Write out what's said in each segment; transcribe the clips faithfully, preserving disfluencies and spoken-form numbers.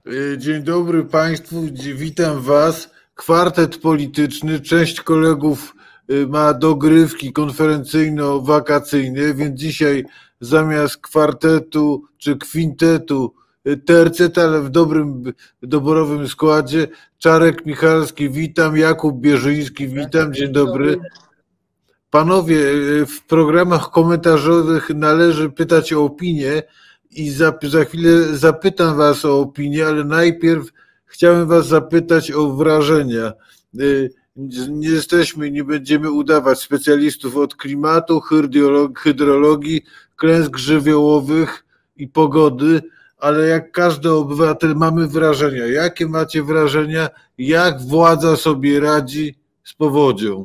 Dzień dobry Państwu, witam Was. Kwartet polityczny, część kolegów ma dogrywki konferencyjno-wakacyjne, więc dzisiaj zamiast kwartetu czy kwintetu tercet, ale w dobrym, doborowym składzie. Czarek Michalski, witam. Jakub Bierzyński, witam. Dzień dobry. Panowie, w programach komentarzowych należy pytać o opinię i za, za chwilę zapytam Was o opinię, ale najpierw chciałem Was zapytać o wrażenia. Nie jesteśmy, nie będziemy udawać specjalistów od klimatu, hydrologii, klęsk żywiołowych i pogody, ale jak każdy obywatel mamy wrażenia. Jakie macie wrażenia, jak władza sobie radzi z powodzią?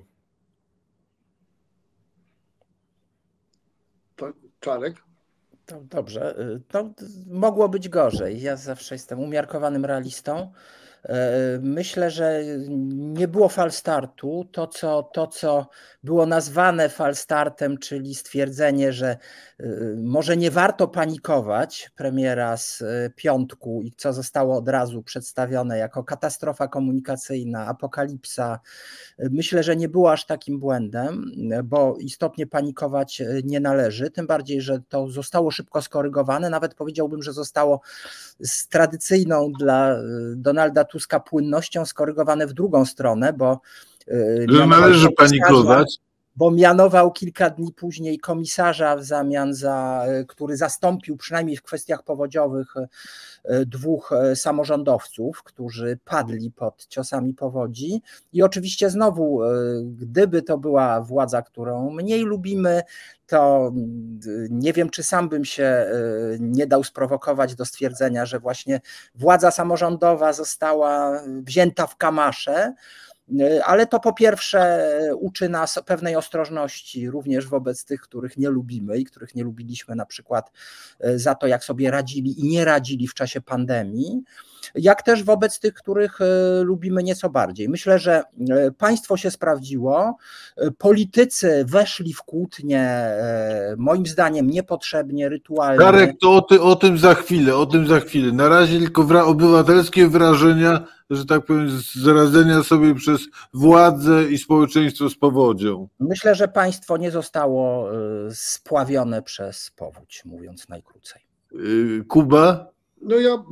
Czarek? To dobrze, to mogło być gorzej. Ja zawsze jestem umiarkowanym realistą. Myślę, że nie było falstartu. To co, to, co było nazwane falstartem, czyli stwierdzenie, że może nie warto panikować premiera z piątku i co zostało od razu przedstawione jako katastrofa komunikacyjna, apokalipsa. Myślę, że nie było aż takim błędem, bo istotnie panikować nie należy, tym bardziej, że to zostało szybko skorygowane. Nawet powiedziałbym, że zostało z tradycyjną dla Donalda Tuska płynnością skorygowane w drugą stronę, bo że należy panikować. Bo mianował kilka dni później komisarza w zamian za, który zastąpił przynajmniej w kwestiach powodziowych dwóch samorządowców, którzy padli pod ciosami powodzi. I oczywiście znowu, gdyby to była władza, którą mniej lubimy, to nie wiem, czy sam bym się nie dał sprowokować do stwierdzenia, że właśnie władza samorządowa została wzięta w kamasze. Ale to po pierwsze uczy nas pewnej ostrożności również wobec tych, których nie lubimy i których nie lubiliśmy na przykład za to, jak sobie radzili i nie radzili w czasie pandemii, jak też wobec tych, których lubimy nieco bardziej. Myślę, że państwo się sprawdziło, politycy weszli w kłótnie, moim zdaniem niepotrzebnie, rytualnie. Darek, to o, ty, o tym za chwilę, o tym za chwilę. Na razie tylko wra- obywatelskie wrażenia, że tak powiem, z radzenia sobie przez władzę i społeczeństwo z powodzią. Myślę, że państwo nie zostało spławione przez powódź, mówiąc najkrócej. Kuba? No ja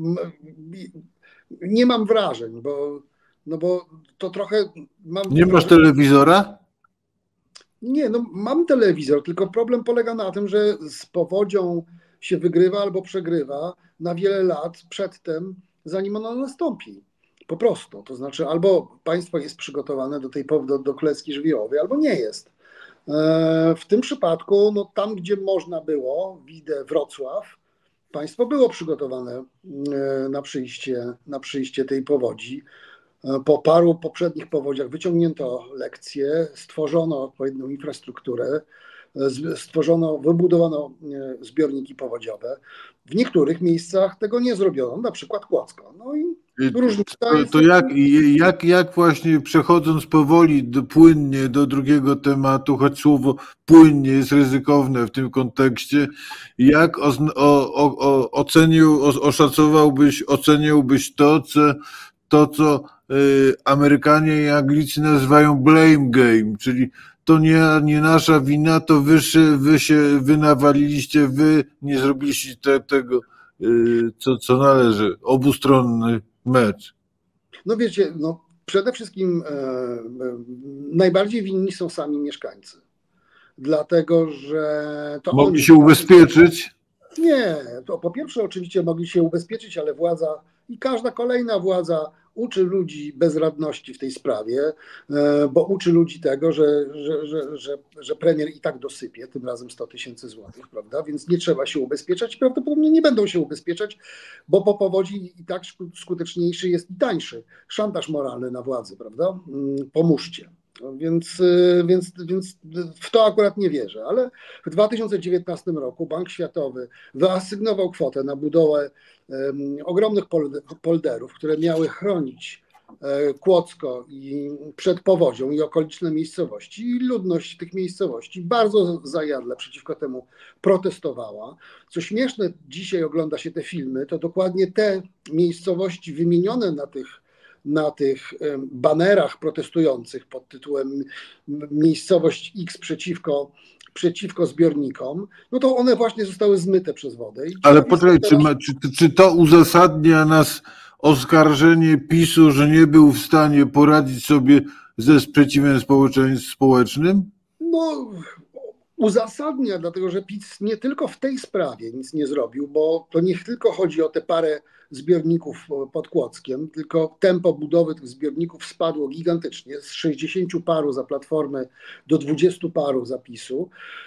nie mam wrażeń, bo, no bo to trochę mam... Nie masz telewizora? Nie, no mam telewizor, tylko problem polega na tym, że z powodzią się wygrywa albo przegrywa na wiele lat przedtem, zanim ona nastąpi. Po prostu. To znaczy albo państwo jest przygotowane do tej do, do klęski żywiołowej, albo nie jest. W tym przypadku, no tam gdzie można było, widzę Wrocław, państwo było przygotowane na przyjście, na przyjście tej powodzi. Po paru poprzednich powodziach wyciągnięto lekcje, stworzono odpowiednią infrastrukturę, stworzono, wybudowano zbiorniki powodziowe. W niektórych miejscach tego nie zrobiono, na przykład Kłodzko. No i różnica to, jest... to jak, jak, jak właśnie przechodząc powoli do, płynnie do drugiego tematu, choć słowo płynnie jest ryzykowne w tym kontekście, jak o, o, o, ocenił, oszacowałbyś, oceniłbyś to, co, to, co y, Amerykanie i Anglicy nazywają blame game, czyli to nie, nie nasza wina, to wy, wy się wy nawaliliście, wy nie zrobiliście te, tego, y, co, co należy, obustronny mecz. No wiecie, no przede wszystkim e, e, najbardziej winni są sami mieszkańcy. Dlatego, że to mogli oni... się ubezpieczyć? Nie, to po pierwsze oczywiście mogli się ubezpieczyć, ale władza i każda kolejna władza uczy ludzi bezradności w tej sprawie, bo uczy ludzi tego, że, że, że, że, że premier i tak dosypie, tym razem sto tysięcy złotych, prawda? Więc nie trzeba się ubezpieczać, prawdopodobnie nie będą się ubezpieczać, bo po powodzi i tak skuteczniejszy jest i tańszy szantaż moralny na władzy, prawda? Pomóżcie. Więc, więc, więc w to akurat nie wierzę, ale w dwa tysiące dziewiętnastym roku Bank Światowy wyasygnował kwotę na budowę um, ogromnych polderów, które miały chronić Kłodzko i przed powodzią i okoliczne miejscowości, i ludność tych miejscowości bardzo zajadle przeciwko temu protestowała. Co śmieszne, dzisiaj ogląda się te filmy, to dokładnie te miejscowości wymienione na tych na tych banerach protestujących pod tytułem miejscowość X przeciwko, przeciwko zbiornikom, no to one właśnie zostały zmyte przez wodę. I ale poczekaj, teraz... czy, czy, czy to uzasadnia nas oskarżenie PiSu, że nie był w stanie poradzić sobie ze sprzeciwem społecznym? No, uzasadnia, dlatego że PiS nie tylko w tej sprawie nic nie zrobił, bo to nie tylko chodzi o te parę zbiorników pod Kłodzkiem, tylko tempo budowy tych zbiorników spadło gigantycznie, z sześćdziesięciu paru za Platformy do dwudziestu paru za PiSu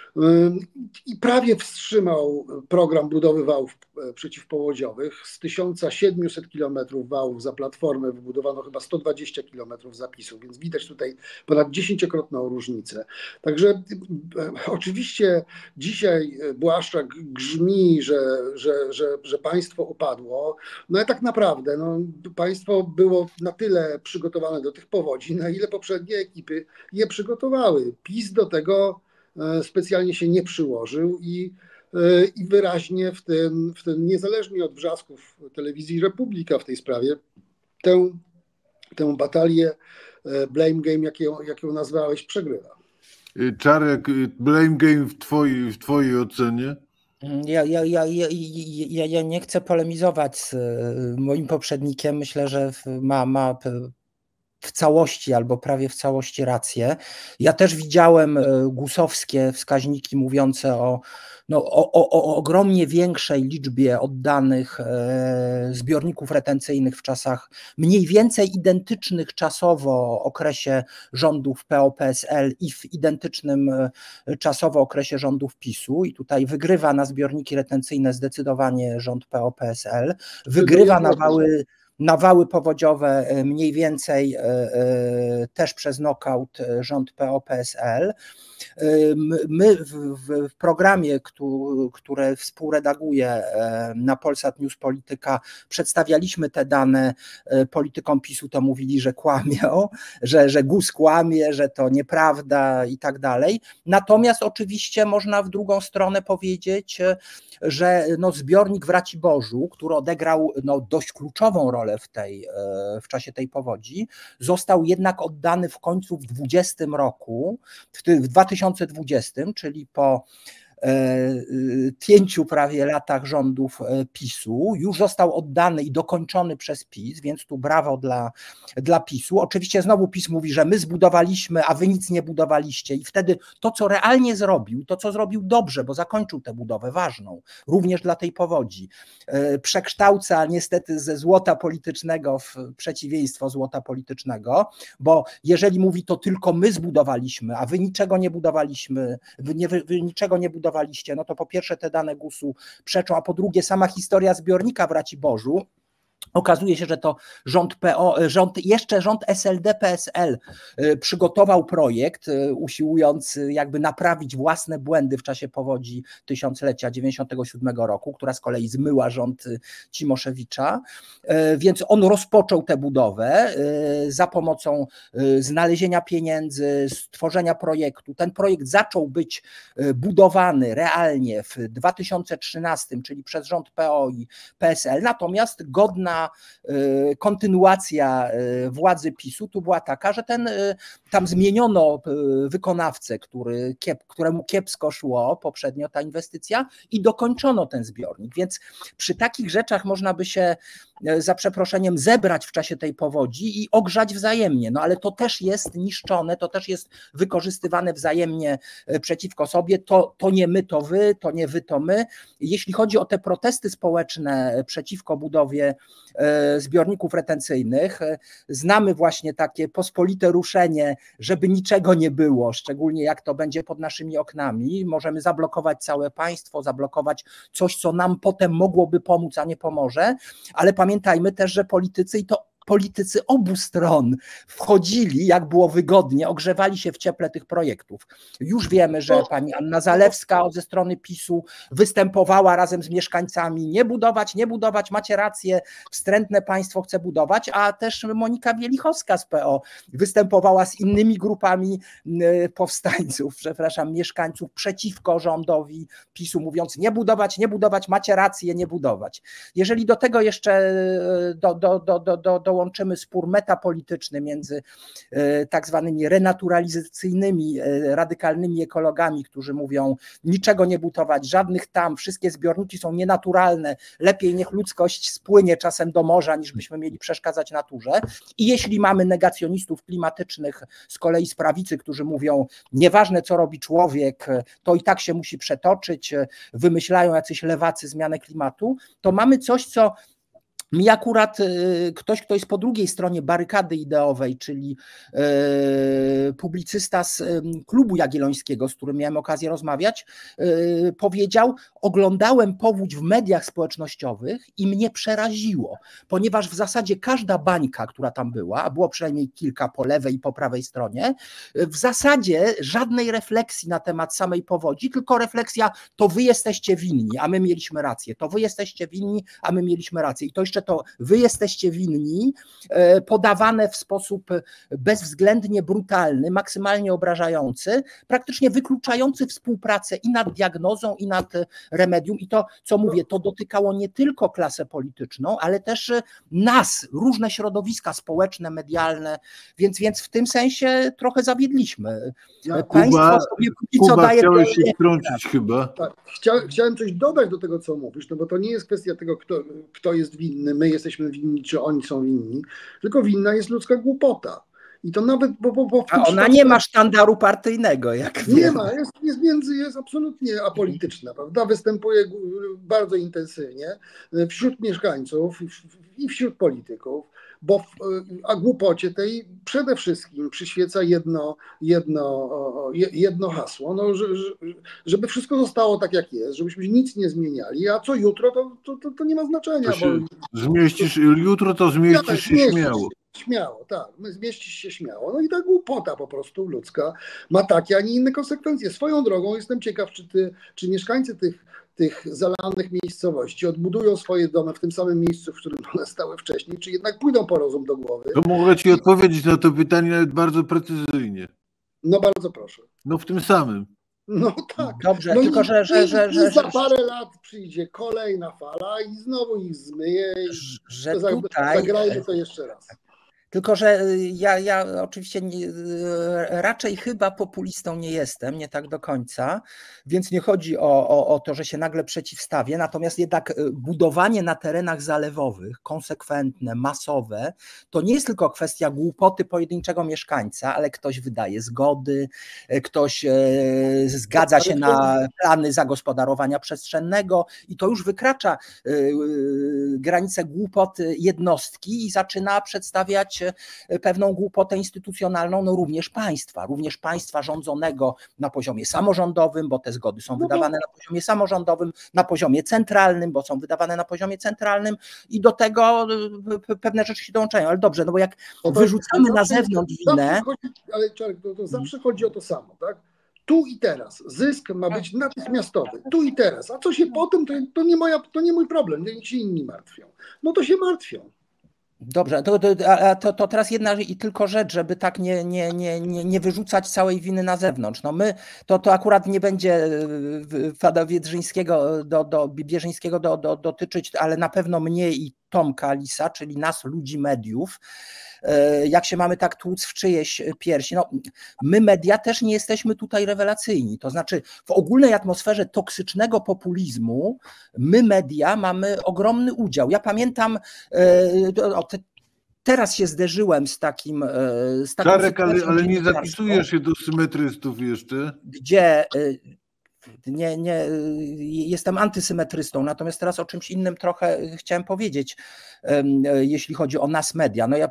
i prawie wstrzymał program budowy wałów przeciwpowodziowych. Z tysiąca siedmiuset kilometrów wałów za Platformę wybudowano chyba sto dwadzieścia kilometrów za PiSu, więc widać tutaj ponad dziesięciokrotną różnicę. Także oczywiście dzisiaj Błaszczak grzmi, że, że, że, że państwo upadło. No ale tak naprawdę no, państwo było na tyle przygotowane do tych powodzi, na ile poprzednie ekipy je przygotowały. PiS do tego specjalnie się nie przyłożył i, i wyraźnie w tym, w tym, niezależnie od wrzasków telewizji Republika w tej sprawie, tę, tę batalię blame game, jak ją, jak ją nazwałeś, przegrywa. Czarek, blame game w twojej, w twojej ocenie? Ja, ja, ja, ja, ja, ja nie chcę polemizować z moim poprzednikiem. Myślę, że ma, ma w całości albo prawie w całości rację. Ja też widziałem gusowskie wskaźniki mówiące o, no, o, o, o ogromnie większej liczbie oddanych zbiorników retencyjnych w czasach mniej więcej identycznych czasowo okresie rządów P O P S L i w identycznym czasowo okresie rządów PiSu. I tutaj wygrywa na zbiorniki retencyjne zdecydowanie rząd P O P S L, wygrywa na wały Na wały powodziowe mniej więcej też przez knockout rząd P O P S L. My w, w programie, które współredaguję na Polsat News Polityka, przedstawialiśmy te dane politykom PiSu, to mówili, że kłamią, że, że GUS kłamie, że to nieprawda i tak dalej. Natomiast oczywiście można w drugą stronę powiedzieć, że no zbiornik w Raciborzu, który odegrał no dość kluczową rolę w, tej, w czasie tej powodzi, został jednak oddany w końcu w dwudziestym roku, w dwa tysiące dwudziestym, czyli po pięciu prawie latach rządów PiSu, już został oddany i dokończony przez PiS, więc tu brawo dla, dla PiSu. Oczywiście znowu PiS mówi, że my zbudowaliśmy, a wy nic nie budowaliście i wtedy to, co realnie zrobił, to, co zrobił dobrze, bo zakończył tę budowę ważną, również dla tej powodzi, przekształca niestety ze złota politycznego w przeciwieństwo złota politycznego, bo jeżeli mówi, to tylko my zbudowaliśmy, a wy niczego nie budowaliśmy, wy, nie, wy niczego nie budowaliście, no to po pierwsze te dane gusu przeczą, a po drugie sama historia zbiornika w Raciborzu. Okazuje się, że to rząd, P O, rząd, jeszcze rząd S L D P S L przygotował projekt, usiłując jakby naprawić własne błędy w czasie powodzi tysiąclecia dziewięćdziesiątego siódmego roku, która z kolei zmyła rząd Cimoszewicza, więc on rozpoczął tę budowę za pomocą znalezienia pieniędzy, stworzenia projektu. Ten projekt zaczął być budowany realnie w dwa tysiące trzynastym, czyli przez rząd P O i P S L, natomiast godna kontynuacja władzy PiSu tu była taka, że ten, tam zmieniono wykonawcę, który, któremu kiepsko szło poprzednio ta inwestycja i dokończono ten zbiornik, więc przy takich rzeczach można by się za przeproszeniem zebrać w czasie tej powodzi i ogrzać wzajemnie, no ale to też jest niszczone, to też jest wykorzystywane wzajemnie przeciwko sobie, to, to nie my, to wy, to nie wy, to my. Jeśli chodzi o te protesty społeczne przeciwko budowie zbiorników retencyjnych, znamy właśnie takie pospolite ruszenie, żeby niczego nie było, szczególnie jak to będzie pod naszymi oknami, możemy zablokować całe państwo, zablokować coś, co nam potem mogłoby pomóc, a nie pomoże, ale pamiętajmy też, że politycy, i to politycy obu stron wchodzili, jak było wygodnie, ogrzewali się w cieple tych projektów. Już wiemy, że pani Anna Zalewska ze strony PiSu występowała razem z mieszkańcami, nie budować, nie budować, macie rację, wstrętne państwo chce budować, a też Monika Wielichowska z P O występowała z innymi grupami powstańców, przepraszam, mieszkańców przeciwko rządowi PiSu, mówiąc nie budować, nie budować, macie rację, nie budować. Jeżeli do tego jeszcze do, do, do, do, do, dołączymy spór metapolityczny między tak zwanymi renaturalizacyjnymi, radykalnymi ekologami, którzy mówią niczego nie budować, żadnych tam, wszystkie zbiorniki są nienaturalne, lepiej niech ludzkość spłynie czasem do morza, niż byśmy mieli przeszkadzać naturze. I jeśli mamy negacjonistów klimatycznych z kolei z prawicy, którzy mówią nieważne co robi człowiek, to i tak się musi przetoczyć, wymyślają jacyś lewacy zmianę klimatu, to mamy coś, co mi akurat ktoś, kto jest po drugiej stronie barykady ideowej, czyli publicysta z Klubu Jagiellońskiego, z którym miałem okazję rozmawiać, powiedział: oglądałem powódź w mediach społecznościowych i mnie przeraziło, ponieważ w zasadzie każda bańka, która tam była, a było przynajmniej kilka po lewej i po prawej stronie, w zasadzie żadnej refleksji na temat samej powodzi, tylko refleksja: to wy jesteście winni, a my mieliśmy rację, to wy jesteście winni, a my mieliśmy rację. I to jeszcze to wy jesteście winni, podawane w sposób bezwzględnie brutalny, maksymalnie obrażający, praktycznie wykluczający współpracę i nad diagnozą, i nad remedium. I to, co mówię, to dotykało nie tylko klasę polityczną, ale też nas, różne środowiska społeczne, medialne, więc, więc w tym sensie trochę zawiedliśmy. Ja, Państwo Kuba, sobie póki Kuba, co daje... chciałeś się wtrącić chyba. Tak, chciałem, chciałem coś dodać do tego, co mówisz, no bo to nie jest kwestia tego, kto, kto jest winny, my jesteśmy winni, czy oni są winni, tylko winna jest ludzka głupota. I to nawet, bo, bo, bo A ona nie ma sztandaru partyjnego, jak nie wiemy. ma, jest, jest między, jest absolutnie apolityczna, prawda? Występuje bardzo intensywnie wśród mieszkańców i wśród polityków, bo w, a głupocie tej przede wszystkim przyświeca jedno, jedno, jedno hasło, no, że, żeby wszystko zostało tak, jak jest, żebyśmy nic nie zmieniali, a co jutro, to, to, to, to nie ma znaczenia. To się bo, zmieścisz, jutro to zmieścisz się zmieścisz śmiało. Śmiało, tak, zmieścisz się śmiało. No i ta głupota po prostu ludzka ma takie, a nie inne konsekwencje. Swoją drogą jestem ciekaw, czy, ty, czy mieszkańcy tych, tych zalanych miejscowości odbudują swoje domy w tym samym miejscu, w którym one stały wcześniej, czy jednak pójdą po rozum do głowy. To mogę ci odpowiedzieć na to pytanie nawet bardzo precyzyjnie. No bardzo proszę. No w tym samym. No tak. Dobrze, no tylko i, że, że, i, że, i że, za że, parę lat przyjdzie kolejna fala i znowu ich zmyje i że to tutaj... zagrajmy to jeszcze raz. Tylko że ja, ja oczywiście nie, raczej chyba populistą nie jestem, nie tak do końca, więc nie chodzi o, o, o to, że się nagle przeciwstawię, natomiast jednak budowanie na terenach zalewowych, konsekwentne, masowe, to nie jest tylko kwestia głupoty pojedynczego mieszkańca, ale ktoś wydaje zgody, ktoś zgadza się na plany zagospodarowania przestrzennego i to już wykracza granice głupoty jednostki i zaczyna przedstawiać pewną głupotę instytucjonalną, no również państwa, również państwa rządzonego na poziomie samorządowym, bo te zgody są wydawane na poziomie samorządowym, na poziomie centralnym, bo są wydawane na poziomie centralnym i do tego pewne rzeczy się dołączają, ale dobrze, no bo jak no to, wyrzucamy to na zewnątrz winę... Chodzi, ale Czarek, to, to zawsze chodzi o to samo, tak? Tu i teraz. Zysk ma być natychmiastowy. Tu i teraz. A co się potem, to, to, nie, moja, to nie mój problem. Niech się inni martwią. No to się martwią. Dobrze, to, to, to, to teraz jedna i tylko rzecz, żeby tak nie, nie, nie, nie, nie wyrzucać całej winy na zewnątrz. No my, to, to akurat nie będzie Wada Biedrzyńskiego do, do, Bierzyńskiego do, do, dotyczyć, ale na pewno mnie i Tomka Lisa, czyli nas, ludzi mediów, jak się mamy tak tłuc w czyjeś piersi. No, my media też nie jesteśmy tutaj rewelacyjni, to znaczy w ogólnej atmosferze toksycznego populizmu my media mamy ogromny udział. Ja pamiętam, o, te, teraz się zderzyłem z takim... Z taką Czarek, ale, ale nie zapisujesz się do symetrystów jeszcze? Gdzie... Nie, nie, jestem antysymetrystą, natomiast teraz o czymś innym trochę chciałem powiedzieć, jeśli chodzi o nas media. No ja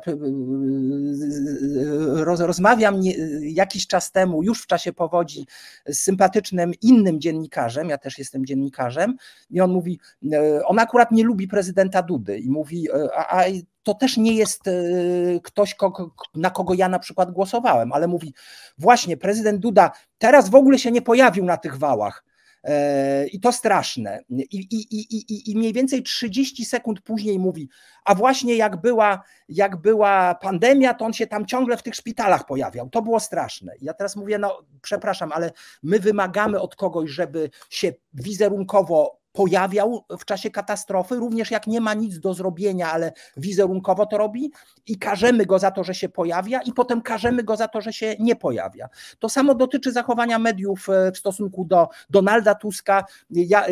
roz, rozmawiam nie, jakiś czas temu, już w czasie powodzi, z sympatycznym innym dziennikarzem, ja też jestem dziennikarzem, i on mówi, on akurat nie lubi prezydenta Dudy i mówi, a, a to też nie jest ktoś, na kogo ja na przykład głosowałem, ale mówi właśnie prezydent Duda teraz w ogóle się nie pojawił na tych wałach. I to straszne. I, i, i, i mniej więcej trzydzieści sekund później mówi, a właśnie jak była, jak była pandemia, to on się tam ciągle w tych szpitalach pojawiał. To było straszne. Ja teraz mówię, no przepraszam, ale my wymagamy od kogoś, żeby się wizerunkowo pojawiał w czasie katastrofy, również jak nie ma nic do zrobienia, ale wizerunkowo to robi i karzemy go za to, że się pojawia i potem karzemy go za to, że się nie pojawia. To samo dotyczy zachowania mediów w stosunku do Donalda Tuska. Ja,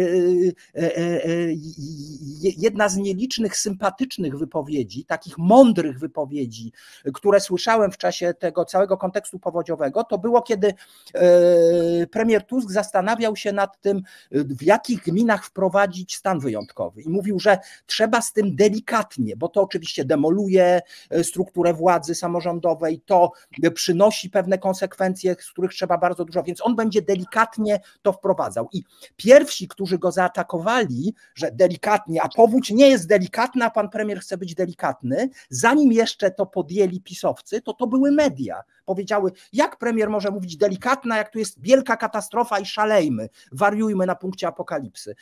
jedna z nielicznych sympatycznych wypowiedzi, takich mądrych wypowiedzi, które słyszałem w czasie tego całego kontekstu powodziowego, to było, kiedy premier Tusk zastanawiał się nad tym, w jakich gminach wprowadzić stan wyjątkowy i mówił, że trzeba z tym delikatnie, bo to oczywiście demoluje strukturę władzy samorządowej, to przynosi pewne konsekwencje, z których trzeba bardzo dużo, więc on będzie delikatnie to wprowadzał. I pierwsi, którzy go zaatakowali, że delikatnie, a powódź nie jest delikatna, a pan premier chce być delikatny, zanim jeszcze to podjęli pisowcy, to to były media. Powiedziały, jak premier może mówić delikatna, jak tu jest wielka katastrofa i szalejmy, wariujmy na punkcie apokalipsy.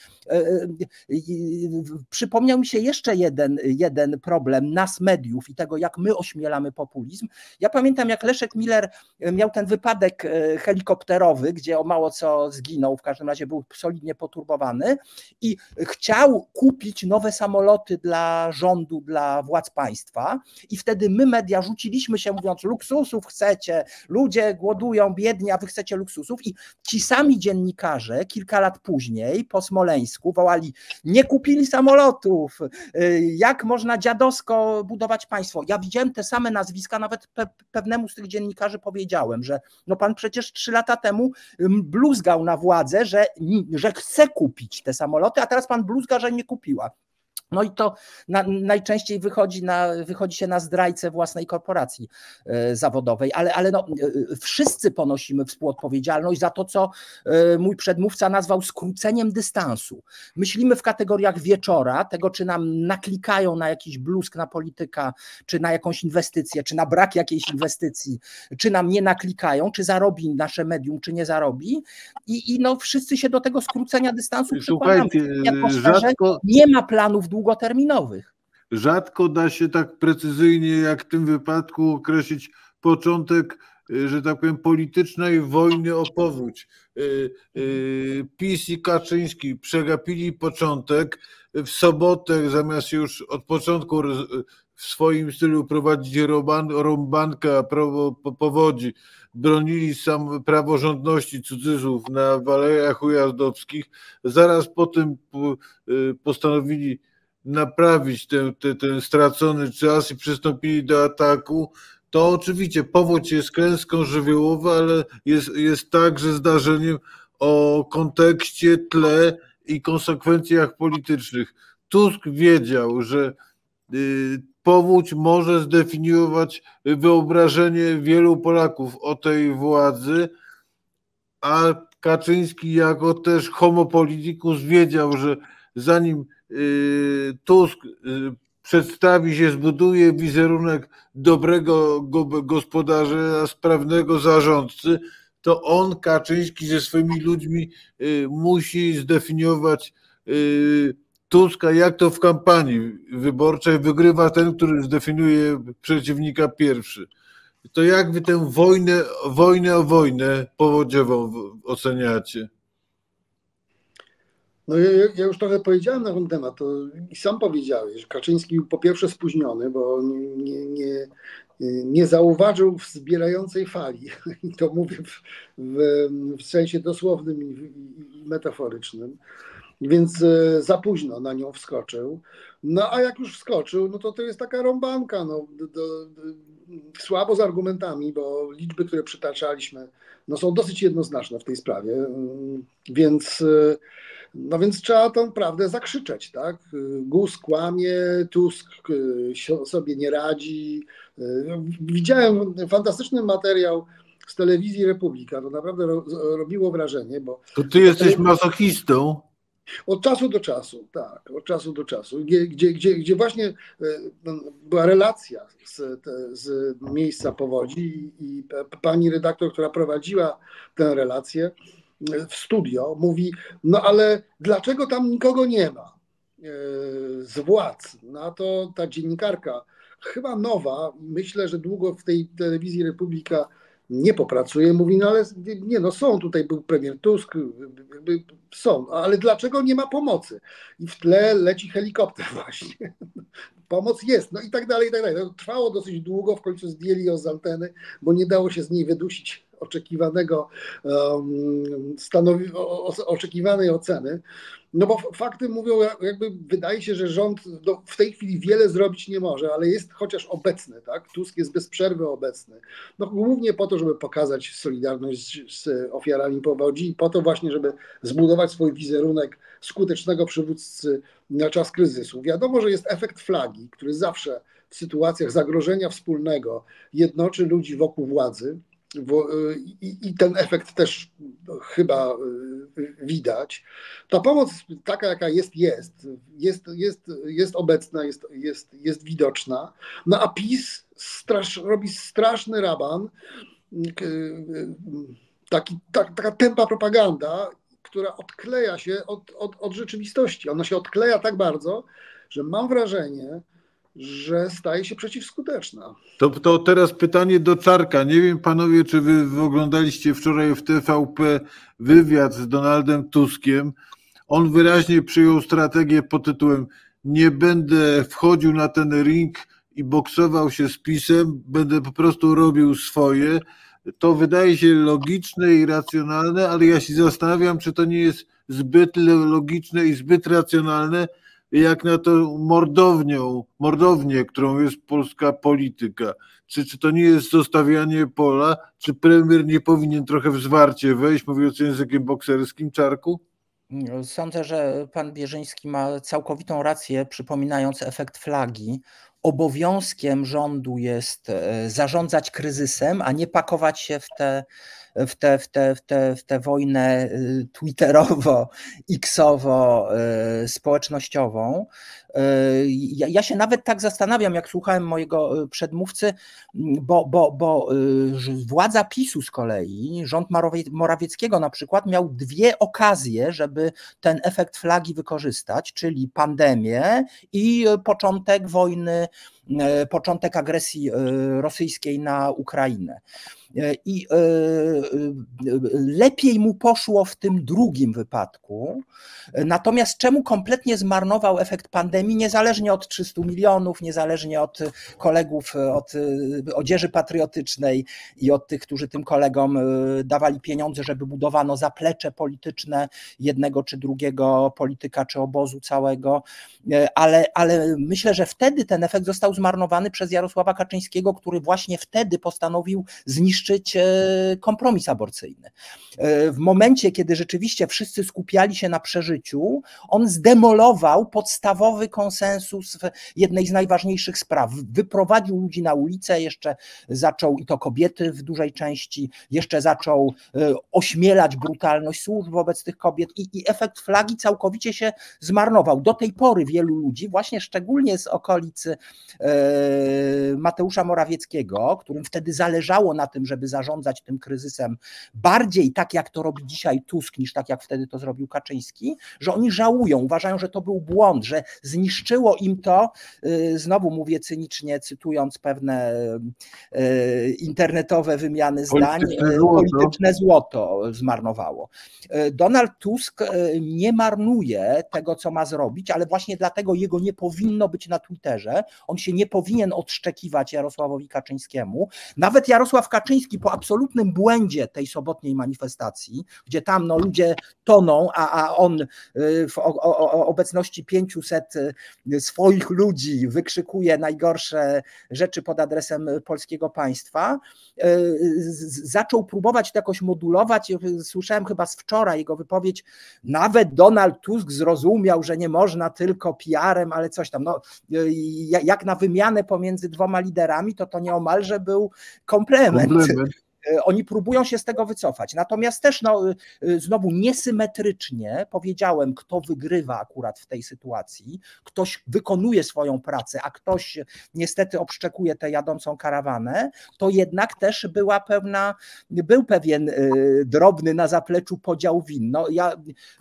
Przypomniał mi się jeszcze jeden, jeden problem nas mediów i tego, jak my ośmielamy populizm. Ja pamiętam, jak Leszek Miller miał ten wypadek helikopterowy, gdzie o mało co zginął, w każdym razie był solidnie poturbowany i chciał kupić nowe samoloty dla rządu, dla władz państwa i wtedy my media rzuciliśmy się mówiąc, luksusów chcecie, ludzie głodują biedni, a wy chcecie luksusów i ci sami dziennikarze kilka lat później po Smoleńsku wołali, nie kupili samolotów, jak można dziadowsko budować państwo. Ja widziałem te same nazwiska, nawet pe pewnemu z tych dziennikarzy powiedziałem, że no pan przecież trzy lata temu bluzgał na władzę, że, że chce kupić te samoloty, a teraz pan bluzga, że nie kupiła. No i to na, najczęściej wychodzi, na, wychodzi się na zdrajcę własnej korporacji y, zawodowej, ale, ale no, y, wszyscy ponosimy współodpowiedzialność za to, co y, mój przedmówca nazwał skróceniem dystansu. Myślimy w kategoriach wieczora, tego czy nam naklikają na jakiś bluzg na polityka, czy na jakąś inwestycję, czy na brak jakiejś inwestycji, czy nam nie naklikają, czy zarobi nasze medium, czy nie zarobi i, i no, wszyscy się do tego skrócenia dystansu przykładamy. Rzadko... Nie ma planów długoterminowych. Rzadko da się tak precyzyjnie jak w tym wypadku określić początek, że tak powiem, politycznej wojny o powódź. PiS i Kaczyński przegapili początek. W sobotę zamiast już od początku w swoim stylu prowadzić rąbankę a prawo powodzi, bronili sam praworządności cudzysłów na Walejach Ujazdowskich. Zaraz potem postanowili naprawić ten, ten, ten stracony czas i przystąpili do ataku. To oczywiście powódź jest klęską żywiołową, ale jest, jest także zdarzeniem o kontekście, tle i konsekwencjach politycznych. Tusk wiedział, że powódź może zdefiniować wyobrażenie wielu Polaków o tej władzy, a Kaczyński jako też homo politicus wiedział, że zanim Tusk przedstawi się, zbuduje wizerunek dobrego gospodarza, sprawnego zarządcy, to on, Kaczyński, ze swoimi ludźmi musi zdefiniować Tuska, jak to w kampanii wyborczej wygrywa ten, który zdefiniuje przeciwnika pierwszy. To jak wy tę wojnę, wojnę o wojnę powodziową oceniacie? No ja, ja już trochę powiedziałem na ten temat to i sam powiedziałeś, że Kaczyński był po pierwsze spóźniony, bo nie, nie, nie, nie zauważył wzbierającej fali. I to mówię w, w, w sensie dosłownym i, i metaforycznym. Więc za późno na nią wskoczył. No a jak już wskoczył, no to to jest taka rąbanka, no, do, do, słabo z argumentami, bo liczby, które przytaczaliśmy, no, są dosyć jednoznaczne w tej sprawie. Więc, no, więc trzeba tę prawdę zakrzyczeć, tak? Gus kłamie, Tusk sobie nie radzi. Widziałem fantastyczny materiał z telewizji Republika, to naprawdę robiło wrażenie, bo... To ty jesteś masochistą? Od czasu do czasu, tak, od czasu do czasu, gdzie, gdzie, gdzie, gdzie właśnie była relacja z, te, z miejsca powodzi i pani redaktor, która prowadziła tę relację w studio, mówi, no ale dlaczego tam nikogo nie ma z władz? Na to ta dziennikarka, chyba nowa, myślę, że długo w tej telewizji Republika nie popracuje, mówi, no ale nie, no są, tutaj był premier Tusk, jakby są, ale dlaczego nie ma pomocy? I w tle leci helikopter właśnie. Pomoc jest, no i tak dalej, i tak dalej. To trwało dosyć długo, w końcu zdjęli ją z anteny, bo nie dało się z niej wydusić oczekiwanego, um, stanowi, o, o, oczekiwanej oceny. No bo fakty mówią, jakby wydaje się, że rząd no, w tej chwili wiele zrobić nie może, ale jest chociaż obecny, tak? Tusk jest bez przerwy obecny. No głównie po to, żeby pokazać solidarność z, z ofiarami powodzi i po to właśnie, żeby zbudować swój wizerunek skutecznego przywódcy na czas kryzysu. Wiadomo, że jest efekt flagi, który zawsze w sytuacjach zagrożenia wspólnego jednoczy ludzi wokół władzy. I, I ten efekt też chyba widać. Ta pomoc taka, jaka jest, jest, jest, jest, jest obecna, jest, jest, jest widoczna. No a PiS strasz, robi straszny raban, taki, tak, taka tępa propaganda, która odkleja się od, od, od rzeczywistości. Ona się odkleja tak bardzo, że mam wrażenie, że staje się przeciwskuteczna. To, to teraz pytanie do Czarka. Nie wiem, panowie, czy wy, wy oglądaliście wczoraj w T V P wywiad z Donaldem Tuskiem. On wyraźnie przyjął strategię pod tytułem: nie będę wchodził na ten ring i boksował się z PiS-em, będę po prostu robił swoje. To wydaje się logiczne i racjonalne, ale ja się zastanawiam, czy to nie jest zbyt logiczne i zbyt racjonalne, jak na to mordownią, mordownię, którą jest polska polityka. Czy, czy to nie jest zostawianie pola? Czy premier nie powinien trochę w zwarcie wejść, mówiąc językiem bokserskim, Czarku? Sądzę, że pan Bierzyński ma całkowitą rację, przypominając efekt flagi. Obowiązkiem rządu jest zarządzać kryzysem, a nie pakować się w tę w te, w te, w te, w te wojnę twitterowo-iksowo-społecznościową. Ja, ja się nawet tak zastanawiam, jak słuchałem mojego przedmówcy, bo, bo, bo władza PiS-u z kolei, rząd Morawieckiego na przykład, miał dwie okazje, żeby ten efekt flagi wykorzystać, czyli pandemię i początek wojny, początek agresji rosyjskiej na Ukrainę. I lepiej mu poszło w tym drugim wypadku. Natomiast czemu kompletnie zmarnował efekt pandemii, niezależnie od trzystu milionów, niezależnie od kolegów, od odzieży patriotycznej i od tych, którzy tym kolegom dawali pieniądze, żeby budowano zaplecze polityczne jednego czy drugiego polityka, czy obozu całego, ale, ale myślę, że wtedy ten efekt został zmarnowany przez Jarosława Kaczyńskiego, który właśnie wtedy postanowił zniszczyć kompromis aborcyjny. W momencie, kiedy rzeczywiście wszyscy skupiali się na przeżyciu, on zdemolował podstawowy konsensus w jednej z najważniejszych spraw. Wyprowadził ludzi na ulicę, jeszcze zaczął, i to kobiety w dużej części, jeszcze zaczął ośmielać brutalność służb wobec tych kobiet i, i efekt flagi całkowicie się zmarnował. Do tej pory wielu ludzi, właśnie szczególnie z okolicy Mateusza Morawieckiego, którym wtedy zależało na tym, żeby zarządzać tym kryzysem bardziej tak, jak to robi dzisiaj Tusk, niż tak, jak wtedy to zrobił Kaczyński, że oni żałują, uważają, że to był błąd, że zniszczyło im to, znowu mówię cynicznie, cytując pewne internetowe wymiany zdań, polityczne złoto, polityczne złoto zmarnowało. Donald Tusk nie marnuje tego, co ma zrobić, ale właśnie dlatego jego nie powinno być na Twitterze. On się nie powinien odszczekiwać Jarosławowi Kaczyńskiemu. Nawet Jarosław Kaczyński po absolutnym błędzie tej sobotniej manifestacji, gdzie tam no, ludzie toną, a, a on w o, o, obecności pięciuset swoich ludzi wykrzykuje najgorsze rzeczy pod adresem polskiego państwa, zaczął próbować to jakoś modulować. Słyszałem chyba z wczoraj jego wypowiedź, nawet Donald Tusk zrozumiał, że nie można tylko P R-em, ale coś tam. No, jak na wymianę pomiędzy dwoma liderami, to to nieomalże był komplement. Oni próbują się z tego wycofać. Natomiast też no, znowu niesymetrycznie powiedziałem, kto wygrywa akurat w tej sytuacji. Ktoś wykonuje swoją pracę, a ktoś niestety obszczekuje tę jadącą karawanę, to jednak też była pewna, był pewien drobny na zapleczu podział win. No, ja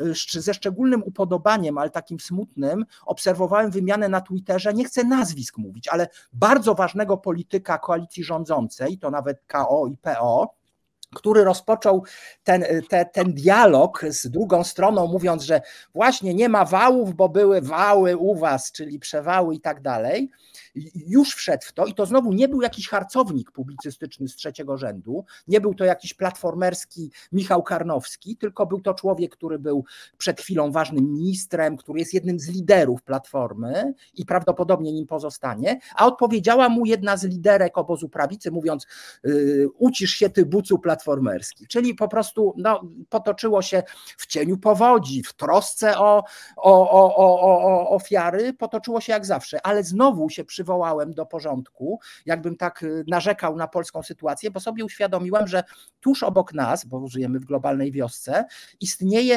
ze szczególnym upodobaniem, ale takim smutnym, obserwowałem wymianę na Twitterze, nie chcę nazwisk mówić, ale bardzo ważnego polityka koalicji rządzącej, to nawet K O i P O, który rozpoczął ten, te, ten dialog z drugą stroną, mówiąc, że właśnie nie ma wałów, bo były wały u was, czyli przewały i tak dalej. Już wszedł w to i to znowu nie był jakiś harcownik publicystyczny z trzeciego rzędu, nie był to jakiś platformerski Michał Karnowski, tylko był to człowiek, który był przed chwilą ważnym ministrem, który jest jednym z liderów Platformy i prawdopodobnie nim pozostanie, a odpowiedziała mu jedna z liderek obozu prawicy, mówiąc: yy, ucisz się ty, bucu platformerski. Czyli po prostu no, potoczyło się w cieniu powodzi, w trosce o, o, o, o, o ofiary, potoczyło się jak zawsze, ale znowu się przywołałem do porządku, jakbym tak narzekał na polską sytuację, bo sobie uświadomiłem, że tuż obok nas, bo żyjemy w globalnej wiosce, istnieje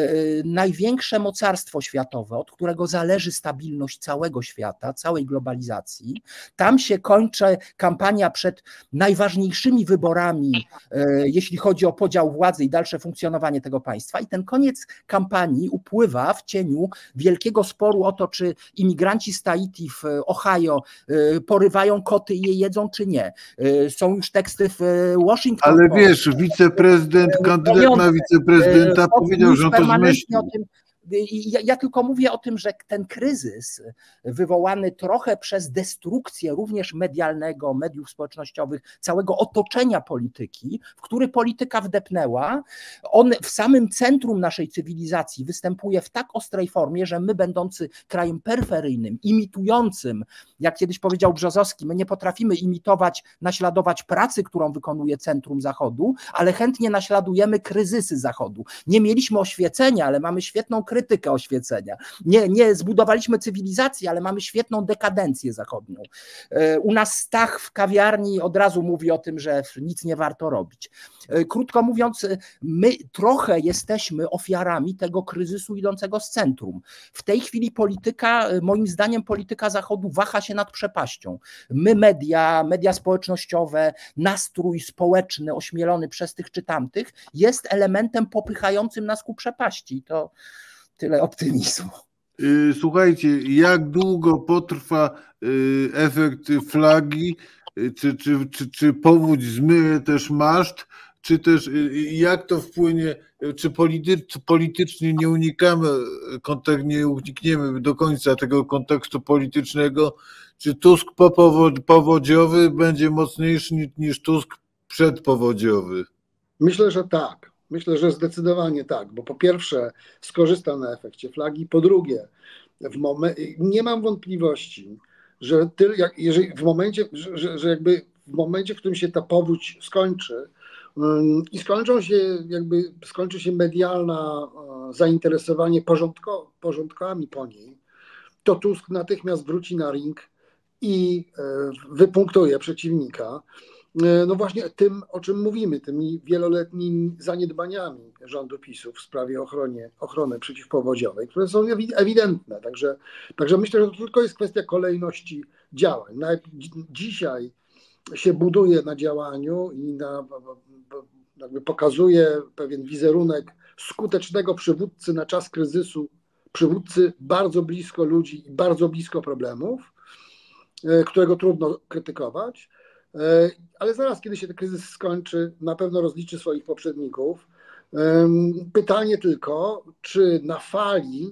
największe mocarstwo światowe, od którego zależy stabilność całego świata, całej globalizacji. Tam się kończy kampania przed najważniejszymi wyborami, jeśli chodzi o podział władzy i dalsze funkcjonowanie tego państwa, i ten koniec kampanii upływa w cieniu wielkiego sporu o to, czy imigranci z Tahiti w Ohio porywają koty i je jedzą, czy nie. Są już teksty w Washington. Ale wiesz, wiceprezydent, kandydat na wiceprezydenta powiedział, że on to zmyślił. Ja, ja tylko mówię o tym, że ten kryzys wywołany trochę przez destrukcję również medialnego, mediów społecznościowych, całego otoczenia polityki, w który polityka wdepnęła, on w samym centrum naszej cywilizacji występuje w tak ostrej formie, że my, będący krajem peryferyjnym, imitującym, jak kiedyś powiedział Brzozowski, my nie potrafimy imitować, naśladować pracy, którą wykonuje centrum Zachodu, ale chętnie naśladujemy kryzysy Zachodu. Nie mieliśmy oświecenia, ale mamy świetną krytykę oświecenia. Nie, nie zbudowaliśmy cywilizacji, ale mamy świetną dekadencję zachodnią. U nas Stach w kawiarni od razu mówi o tym, że nic nie warto robić. Krótko mówiąc, my trochę jesteśmy ofiarami tego kryzysu idącego z centrum. W tej chwili polityka, moim zdaniem polityka Zachodu waha się nad przepaścią. My media, media społecznościowe, nastrój społeczny ośmielony przez tych czy tamtych jest elementem popychającym nas ku przepaści. To tyle optymizmu. Słuchajcie, jak długo potrwa efekt flagi, czy, czy, czy, czy powódź zmyje też maszt, czy też jak to wpłynie, czy polity, politycznie nie unikamy, nie unikniemy do końca tego kontekstu politycznego, czy Tusk powodziowy będzie mocniejszy niż Tusk przedpowodziowy? Myślę, że tak. Myślę, że zdecydowanie tak, bo po pierwsze skorzysta na efekcie flagi, po drugie w momen- nie mam wątpliwości, że ty, jak, jeżeli w momencie, że, że jakby w momencie, w którym się ta powódź skończy um, i skończą się jakby skończy się medialne zainteresowanie porządko, porządkami po niej, to Tusk natychmiast wróci na ring i e, wypunktuje przeciwnika. No właśnie tym, o czym mówimy, tymi wieloletnimi zaniedbaniami rządu PiSu w sprawie ochrony, ochrony przeciwpowodziowej, które są ewidentne. Także, także myślę, że to tylko jest kwestia kolejności działań. Dzisiaj się buduje na działaniu i na, jakby pokazuje pewien wizerunek skutecznego przywódcy na czas kryzysu, przywódcy bardzo blisko ludzi i bardzo blisko problemów, którego trudno krytykować. Ale zaraz, kiedy się ten kryzys skończy, na pewno rozliczy swoich poprzedników. Pytanie tylko, czy na fali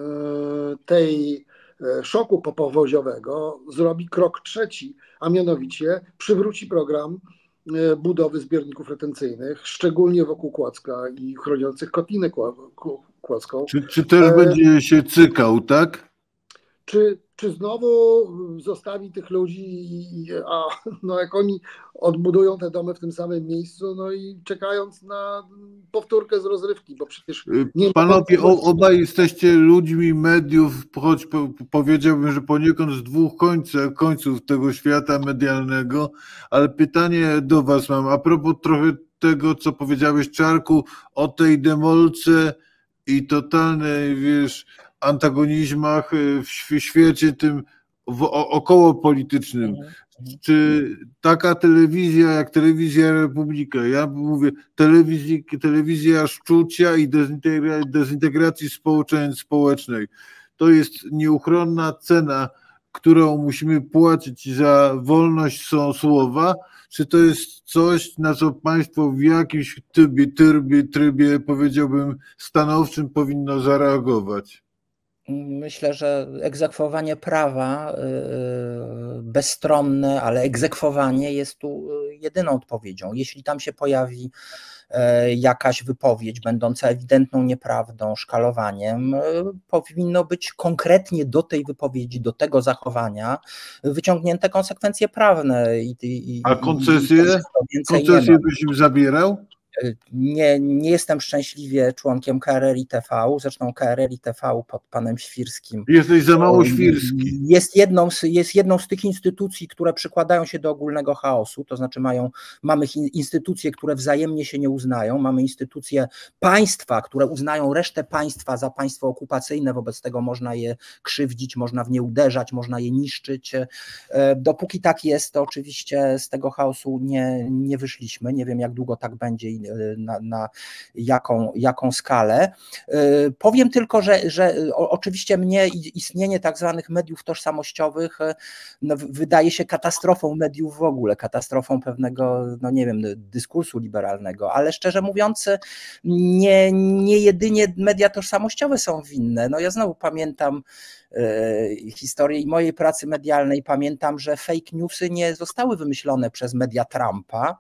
tej szoku popowodziowego zrobi krok trzeci, a mianowicie przywróci program budowy zbiorników retencyjnych, szczególnie wokół Kłodzka i chroniących Kotlinę Kłodzką. Czy, czy też będzie się cykał, tak? Czy, czy znowu zostawi tych ludzi, a no jak oni odbudują te domy w tym samym miejscu, no i czekając na powtórkę z rozrywki, bo przecież nie ma Panowie, wątpliwości. obaj jesteście ludźmi mediów, choć po, powiedziałbym, że poniekąd z dwóch końców, końców tego świata medialnego, ale pytanie do was mam, a propos trochę tego, co powiedziałeś, Czarku, o tej demolce i totalnej, wiesz, antagonizmach w świecie tym około politycznym. Czy taka telewizja jak Telewizja Republika, ja mówię telewizji, telewizja szczucia i dezintegra- dezintegracji społeczeństw społecznej, to jest nieuchronna cena, którą musimy płacić za wolność słowa, czy to jest coś, na co państwo w jakimś trybie, trybie, trybie powiedziałbym, stanowczym powinno zareagować? Myślę, że egzekwowanie prawa, bezstronne, ale egzekwowanie jest tu jedyną odpowiedzią. Jeśli tam się pojawi jakaś wypowiedź będąca ewidentną nieprawdą, szkalowaniem, powinno być konkretnie do tej wypowiedzi, do tego zachowania wyciągnięte konsekwencje prawne. I, i, A koncesje? Koncesje byś im zabierał? Nie, nie jestem szczęśliwie członkiem K R L i T V, zresztą K R L i T V pod panem Świrskim. Jesteś za mało świrski. Jest jedną, z, jest jedną z tych instytucji, które przykładają się do ogólnego chaosu, to znaczy mają, mamy instytucje, które wzajemnie się nie uznają, mamy instytucje państwa, które uznają resztę państwa za państwo okupacyjne, wobec tego można je krzywdzić, można w nie uderzać, można je niszczyć. Dopóki tak jest, to oczywiście z tego chaosu nie, nie wyszliśmy, nie wiem jak długo tak będzie i Na, na jaką, jaką skalę. Powiem tylko, że, że oczywiście mnie istnienie tak zwanych mediów tożsamościowych no, wydaje się katastrofą mediów w ogóle, katastrofą pewnego, no nie wiem, dyskursu liberalnego, ale szczerze mówiąc nie, nie jedynie media tożsamościowe są winne. No ja znowu pamiętam historię i mojej pracy medialnej, pamiętam, że fake newsy nie zostały wymyślone przez media Trumpa,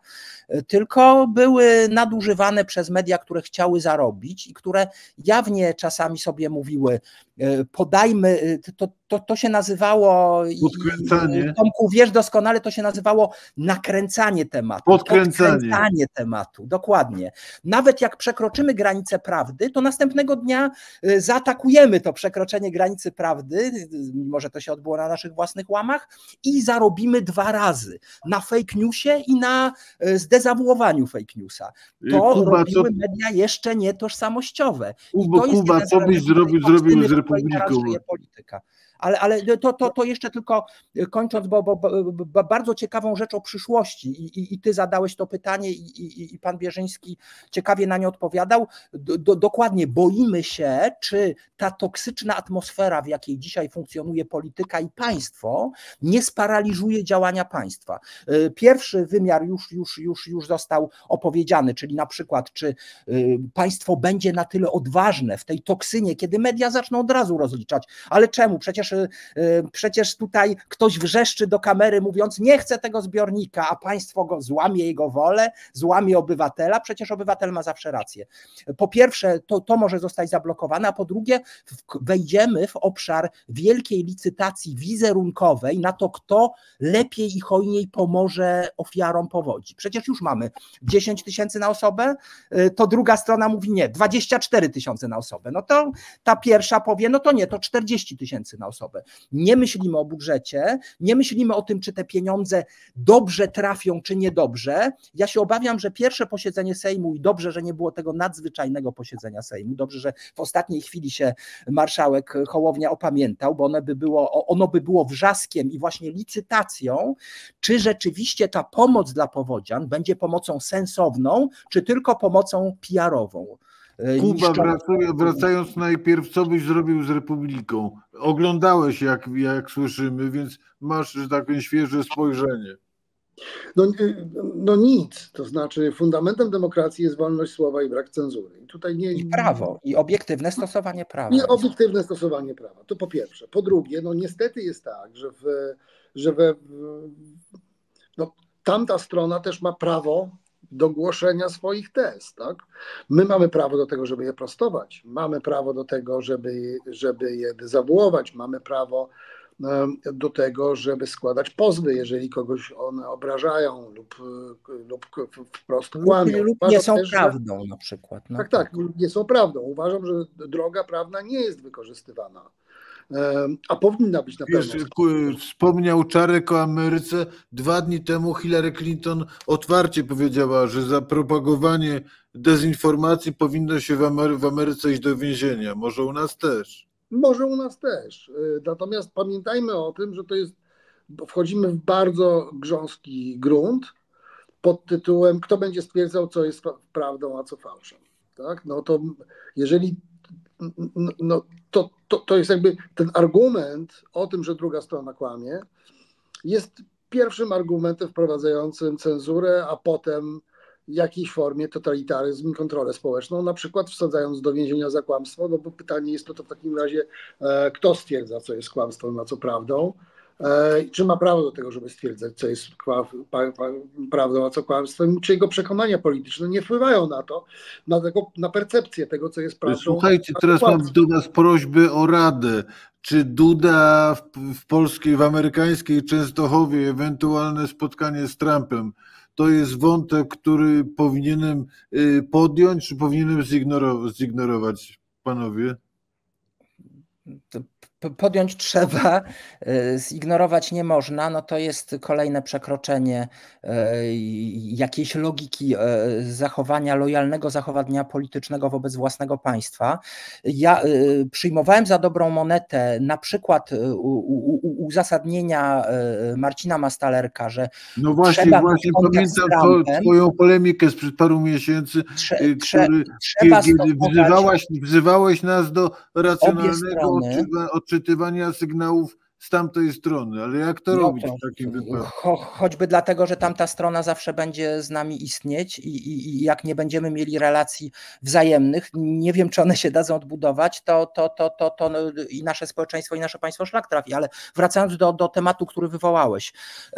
tylko były nadużywane przez media, które chciały zarobić i które jawnie czasami sobie mówiły, podajmy, to, to, to się nazywało, podkręcanie. Tomku, wiesz doskonale, to się nazywało nakręcanie tematu. Podkręcanie. Podkręcanie tematu, dokładnie. Nawet jak przekroczymy granicę prawdy, to następnego dnia zaatakujemy to przekroczenie granicy prawdy, mimo że to się odbyło na naszych własnych łamach i zarobimy dwa razy, na fake newsie i na zdezawuowaniu fake newsa. To Kuba, robiły co... media jeszcze nie tożsamościowe. I to jest Kuba, co byś zrobił, zrobił z Republiką? Polityka. Ale, ale to, to, to jeszcze tylko kończąc, bo, bo, bo bardzo ciekawą rzecz o przyszłości i, i, i ty zadałeś to pytanie i, i, i pan Bierzyński ciekawie na nie odpowiadał. Do, dokładnie boimy się, czy ta toksyczna atmosfera, w jakiej dzisiaj funkcjonuje polityka i państwo, nie sparaliżuje działania państwa. Pierwszy wymiar już, już, już, już został opowiedziany, czyli na przykład, czy państwo będzie na tyle odważne w tej toksynie, kiedy media zaczną od razu rozliczać, ale czemu? Przecież Przecież tutaj ktoś wrzeszczy do kamery mówiąc, nie chce tego zbiornika, a państwo go złamie jego wolę, złamie obywatela, przecież obywatel ma zawsze rację. Po pierwsze, to, to może zostać zablokowane, a po drugie wejdziemy w obszar wielkiej licytacji wizerunkowej na to, kto lepiej i hojniej pomoże ofiarom powodzi. Przecież już mamy dziesięć tysięcy na osobę, to druga strona mówi nie, dwadzieścia cztery tysiące na osobę. No to ta pierwsza powie, no to nie, to czterdzieści tysięcy na osobę. Nie myślimy o budżecie, nie myślimy o tym, czy te pieniądze dobrze trafią, czy niedobrze. Ja się obawiam, że pierwsze posiedzenie Sejmu i dobrze, że nie było tego nadzwyczajnego posiedzenia Sejmu, dobrze, że w ostatniej chwili się marszałek Hołownia opamiętał, bo ono by było, ono by było wrzaskiem i właśnie licytacją, czy rzeczywiście ta pomoc dla powodzian będzie pomocą sensowną, czy tylko pomocą P R-ową. Kuba, wracając najpierw, co byś zrobił z Republiką? Oglądałeś, jak, jak słyszymy, więc masz, że tak powiem, świeże spojrzenie. No, no nic, to znaczy fundamentem demokracji jest wolność słowa i brak cenzury. I tutaj nie... I prawo, i obiektywne stosowanie prawa. I obiektywne stosowanie prawa, to po pierwsze. Po drugie, no niestety jest tak, że, w, że we, no, tamta strona też ma prawo do głoszenia swoich tez. Tak? My mamy prawo do tego, żeby je prostować, mamy prawo do tego, żeby, żeby je dezawuować, mamy prawo do tego, żeby składać pozwy, jeżeli kogoś one obrażają lub, lub wprost kłamią. Lub nie są też, prawdą że... na przykład. No tak, tak, lub nie są prawdą. Uważam, że droga prawna nie jest wykorzystywana, a powinna być na pewno. Wiesz, wspomniał Czarek o Ameryce. Dwa dni temu Hillary Clinton otwarcie powiedziała, że za propagowanie dezinformacji powinno się w, Amery- w Ameryce iść do więzienia. Może u nas też. Może u nas też. Natomiast pamiętajmy o tym, że to jest, wchodzimy w bardzo grząski grunt pod tytułem, kto będzie stwierdzał, co jest prawdą, a co fałszem. Tak? No to jeżeli no to, to, to jest jakby ten argument o tym, że druga strona kłamie, jest pierwszym argumentem wprowadzającym cenzurę, a potem w jakiejś formie totalitaryzm i kontrolę społeczną, na przykład wsadzając do więzienia za kłamstwo, no bo pytanie jest to, to w takim razie, e, kto stwierdza, co jest kłamstwem, a co prawdą, e, czy ma prawo do tego, żeby stwierdzać, co jest kwa, pa, pa, prawdą, a co kłamstwem, czy jego przekonania polityczne nie wpływają na to, na, tego, na percepcję tego, co jest prawdą. Słuchajcie, teraz mam do was prośbę o radę. Czy Duda w, w polskiej, w amerykańskiej Częstochowie, ewentualne spotkanie z Trumpem, to jest wątek, który powinienem podjąć, czy powinienem zignorować, zignorować, panowie? Podjąć trzeba, zignorować nie można, no to jest kolejne przekroczenie jakiejś logiki zachowania, lojalnego zachowania politycznego wobec własnego państwa. Ja przyjmowałem za dobrą monetę na przykład uzasadnienia Marcina Mastalerka, że no właśnie, trzeba właśnie pamiętam Trumpem, twoją polemikę sprzed paru miesięcy, trze, który, trzeba kiedy wzywałeś, wzywałeś nas do racjonalnego odczytywania sygnałów z tamtej strony, ale jak to no robić to, w takim wypadku? Cho, choćby dlatego, że tamta strona zawsze będzie z nami istnieć i, i, i jak nie będziemy mieli relacji wzajemnych, nie wiem, czy one się dadzą odbudować, to, to, to, to, to i nasze społeczeństwo, i nasze państwo szlak trafi. Ale wracając do, do tematu, który wywołałeś.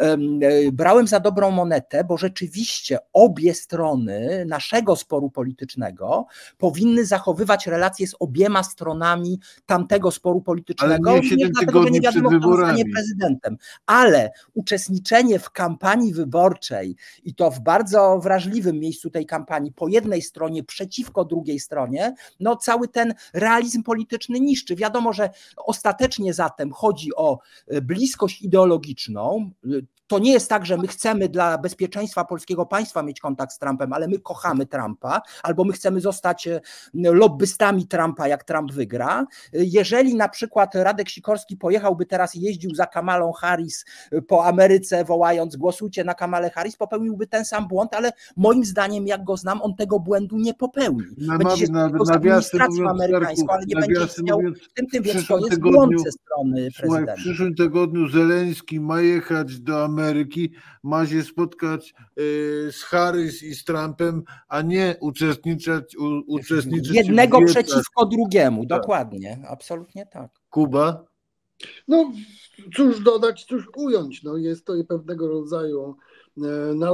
Brałem za dobrą monetę, bo rzeczywiście obie strony naszego sporu politycznego powinny zachowywać relacje z obiema stronami tamtego sporu politycznego. Ale nie siedem tygodni przed wyborami. Kto zostanie prezydentem, ale uczestniczenie w kampanii wyborczej i to w bardzo wrażliwym miejscu tej kampanii po jednej stronie przeciwko drugiej stronie, no cały ten realizm polityczny niszczy. Wiadomo, że ostatecznie zatem chodzi o bliskość ideologiczną. To nie jest tak, że my chcemy dla bezpieczeństwa polskiego państwa mieć kontakt z Trumpem, ale my kochamy Trumpa, albo my chcemy zostać lobbystami Trumpa, jak Trump wygra. Jeżeli na przykład Radek Sikorski pojechałby teraz i jeździł za Kamalą Harris po Ameryce, wołając głosujcie na Kamalę Harris, popełniłby ten sam błąd, ale moim zdaniem, jak go znam, on tego błędu nie popełni. Na, będzie się na, z administracją amerykańską, ale nie będzie istniał w tym, tym więc to jest błąd ze strony prezydenta. W przyszłym tygodniu Zełenski ma jechać do Ameryki, Ameryki, ma się spotkać z Harris i z Trumpem, a nie uczestniczyć, u, uczestniczyć jednego w przeciwko drugiemu, tak. Dokładnie, absolutnie tak. Kuba? No cóż dodać, cóż ująć, no jest to pewnego rodzaju na,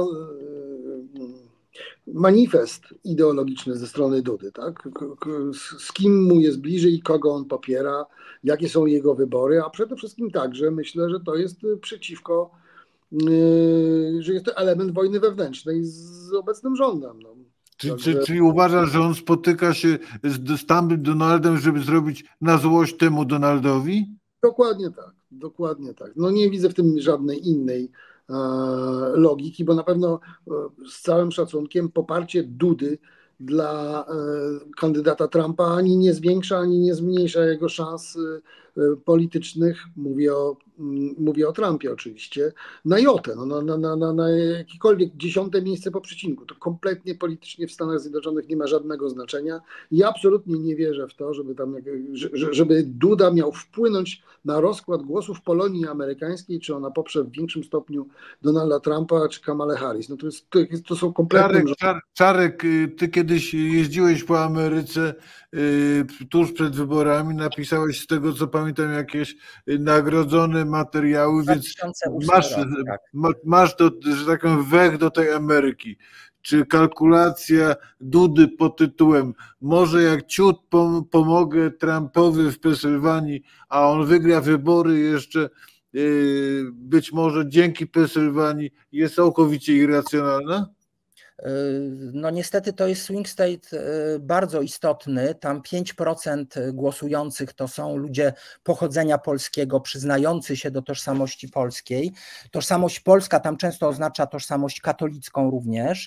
manifest ideologiczny ze strony Dudy, tak? Z kim mu jest bliżej i kogo on popiera, jakie są jego wybory, a przede wszystkim także myślę, że to jest przeciwko że jest to element wojny wewnętrznej z obecnym rządem. No. Czy, Także... czy, czyli uważasz, że on spotyka się z, z tamtym Donaldem, żeby zrobić na złość temu Donaldowi? Dokładnie tak, dokładnie tak. No nie widzę w tym żadnej innej e, logiki, bo na pewno e, z całym szacunkiem poparcie Dudy dla e, kandydata Trumpa ani nie zwiększa, ani nie zmniejsza jego szans e, politycznych, mówię o, mówię o Trumpie oczywiście, na jotę, no, na, na, na, na jakiekolwiek dziesiąte miejsce po przecinku. To kompletnie politycznie w Stanach Zjednoczonych nie ma żadnego znaczenia i absolutnie nie wierzę w to, żeby, tam, żeby Duda miał wpłynąć na rozkład głosów Polonii amerykańskiej, czy ona poprze w większym stopniu Donalda Trumpa, czy Kamalę Harris. No to, jest, to, jest, to są kompletnie... Czarek, Czar, Czarek, ty kiedyś jeździłeś po Ameryce y, tuż przed wyborami, napisałeś z tego, co pamiętam, jakieś nagrodzone materiały, więc masz, rok, tak. masz do, że tak powiem, wech do tej Ameryki. czy kalkulacja Dudy pod tytułem może jak ciut pom- pomogę Trumpowi w Pensylwanii, a on wygra wybory jeszcze yy, być może dzięki Pensylwanii, jest całkowicie irracjonalna? No niestety to jest swing state bardzo istotny. Tam pięć procent głosujących to są ludzie pochodzenia polskiego, przyznający się do tożsamości polskiej. Tożsamość polska tam często oznacza tożsamość katolicką również.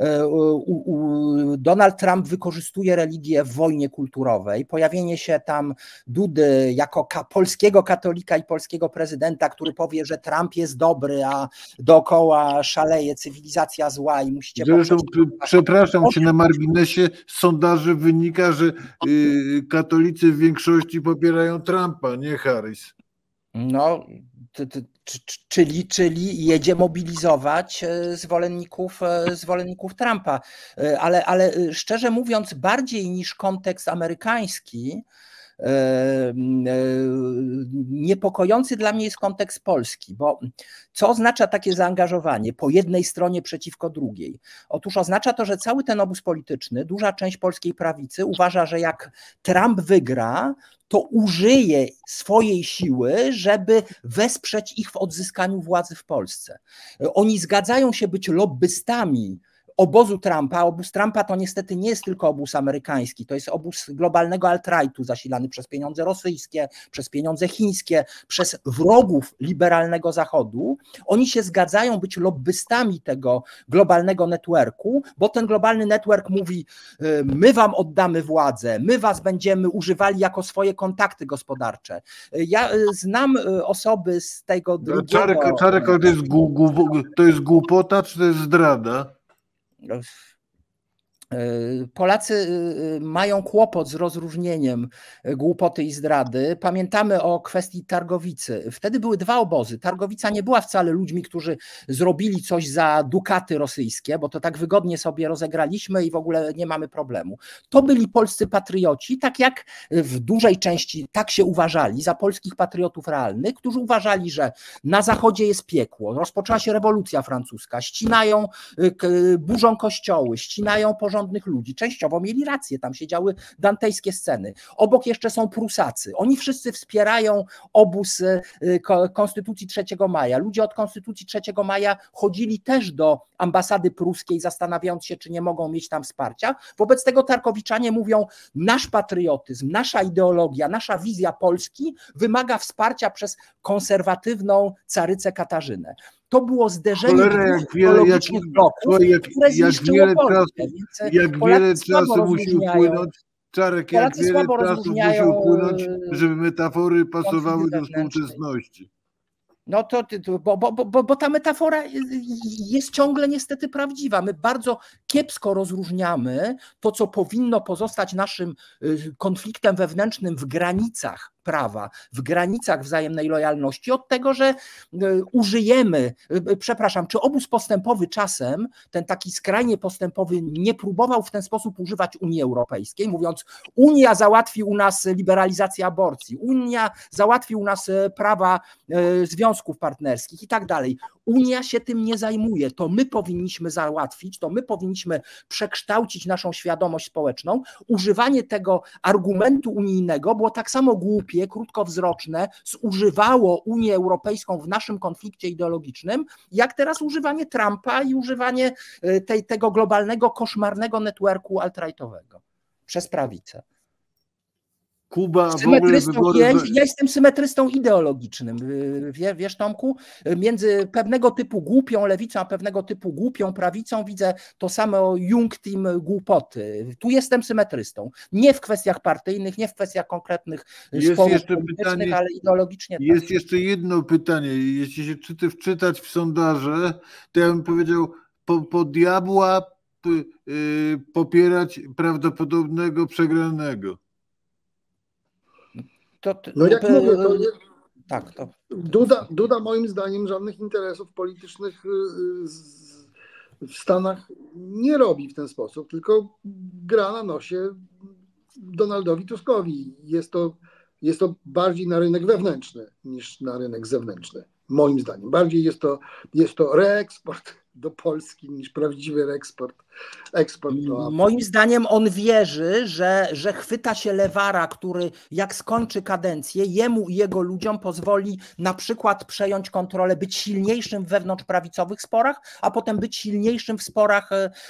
Donald Trump wykorzystuje religię w wojnie kulturowej. Pojawienie się tam Dudy jako ka- polskiego katolika i polskiego prezydenta, który powie, że Trump jest dobry, a dookoła szaleje cywilizacja zła i musicie Zresztą, przepraszam cię, na marginesie z sondaży wynika, że y, katolicy w większości popierają Trumpa, nie Harris. No, t, t, czyli, czyli jedzie mobilizować zwolenników, zwolenników Trumpa. Ale, ale szczerze mówiąc, bardziej niż kontekst amerykański, niepokojący dla mnie jest kontekst polski, bo co oznacza takie zaangażowanie po jednej stronie przeciwko drugiej? Otóż oznacza to, że cały ten obóz polityczny, duża część polskiej prawicy uważa, że jak Trump wygra, to użyje swojej siły, żeby wesprzeć ich w odzyskaniu władzy w Polsce. Oni zgadzają się być lobbystami obozu Trumpa. Obóz Trumpa to niestety nie jest tylko obóz amerykański, to jest obóz globalnego alt-rightu zasilany przez pieniądze rosyjskie, przez pieniądze chińskie, przez wrogów liberalnego Zachodu. Oni się zgadzają być lobbystami tego globalnego networku, bo ten globalny network mówi, my wam oddamy władzę, my was będziemy używali jako swoje kontakty gospodarcze. Ja znam osoby z tego drugiego... Czarek, Czarek, ale to jest, gu, to jest głupota, czy to jest zdrada? Polacy mają kłopot z rozróżnieniem głupoty i zdrady. Pamiętamy o kwestii Targowicy. Wtedy były dwa obozy. Targowica nie była wcale ludźmi, którzy zrobili coś za dukaty rosyjskie, bo to tak wygodnie sobie rozegraliśmy i w ogóle nie mamy problemu. To byli polscy patrioci, tak jak w dużej części tak się uważali za polskich patriotów realnych, którzy uważali, że na Zachodzie jest piekło. Rozpoczęła się rewolucja francuska, ścinają, burzą kościoły, ścinają porządek ludzi. Częściowo mieli rację, tam się działy dantejskie sceny. Obok jeszcze są Prusacy. Oni wszyscy wspierają obóz Konstytucji trzeciego maja. Ludzie od Konstytucji trzeciego maja chodzili też do ambasady pruskiej, zastanawiając się, czy nie mogą mieć tam wsparcia. Wobec tego Tarkowiczanie mówią, nasz patriotyzm, nasza ideologia, nasza wizja Polski wymaga wsparcia przez konserwatywną carycę Katarzynę. To było zderzenie Cholera, jak wiele, jak, bloków, jak, które jak wiele Polskę, czasu, jak wiele czasu musi upłynąć, Czarek, jak wiele czasu musi upłynąć, żeby metafory pasowały do współczesności. No to, to bo, bo, bo, bo ta metafora jest ciągle niestety prawdziwa. My bardzo kiepsko rozróżniamy to, co powinno pozostać naszym konfliktem wewnętrznym w granicach prawa, w granicach wzajemnej lojalności, od tego, że użyjemy, przepraszam, czy obóz postępowy czasem, ten taki skrajnie postępowy, nie próbował w ten sposób używać Unii Europejskiej, mówiąc, Unia załatwi u nas liberalizację aborcji, Unia załatwi u nas prawa związków partnerskich i tak dalej. Unia się tym nie zajmuje, to my powinniśmy załatwić, to my powinniśmy przekształcić naszą świadomość społeczną. Używanie tego argumentu unijnego było tak samo głupie, krótkowzroczne, zużywało Unię Europejską w naszym konflikcie ideologicznym, jak teraz używanie Trumpa i używanie tej, tego globalnego, koszmarnego networku alt-rightowego przez prawicę. Kuba, Symetrystą, w ogóle... ja, ja jestem symetrystą ideologicznym, wie, wiesz Tomku, między pewnego typu głupią lewicą, a pewnego typu głupią prawicą widzę to samo Jungteam głupoty. Tu jestem symetrystą, nie w kwestiach partyjnych, nie w kwestiach konkretnych jest sporów jeszcze politycznych, pytanie, ale ideologicznie jest tak. jeszcze jedno pytanie, jeśli się czyta, wczytać w sondaże, to ja bym powiedział, po, po diabła p, y, popierać prawdopodobnego przegranego. To, to, no jak mówię, to jest, tak, to, Duda, Duda moim zdaniem żadnych interesów politycznych w Stanach nie robi w ten sposób, tylko gra na nosie Donaldowi Tuskowi. Jest to, jest to bardziej na rynek wewnętrzny niż na rynek zewnętrzny, moim zdaniem. Bardziej jest to, jest to reeksport do Polski niż prawdziwy eksport. eksport do Moim zdaniem on wierzy, że, że chwyta się lewara, który jak skończy kadencję, jemu i jego ludziom pozwoli na przykład przejąć kontrolę, być silniejszym w wewnątrzprawicowych sporach, a potem być silniejszym w sporach